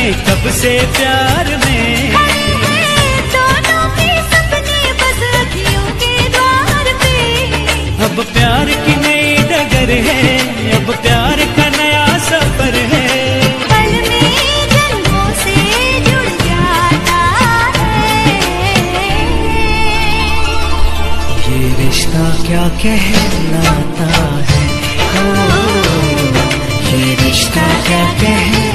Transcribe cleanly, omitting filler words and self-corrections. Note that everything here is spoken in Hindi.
हैं कब से प्यार में, दोनों के सपने बस अखियों के द्वार पे। अब प्यार की नई डगर है, अब प्यार का नया सफर है। पल में जन्मों से जुड़ जाता है, ये रिश्ता क्या कहलाता है, ये रिश्ता क्या कहलाता है।